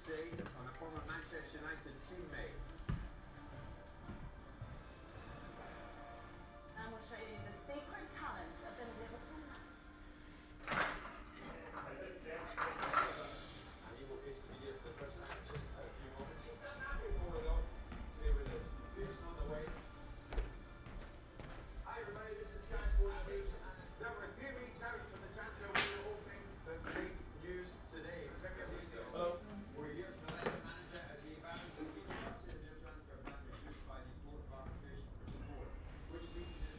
Ramsey on a former Manchester United teammate. And we'll show you the secret talent of the Liverpool man. And he will face the video for the first time in just a few moments. He's done that before though. Stay with us. Pearson on the way. Hi everybody, this is Sky Sports News. Now we're 3 weeks out from the transfer window opening. The great news today. Premier League. Hello. We're here for the Leicester manager as he evaluates the chances of their transfer ban reduced by the Court of Arbitration for Sport, which means that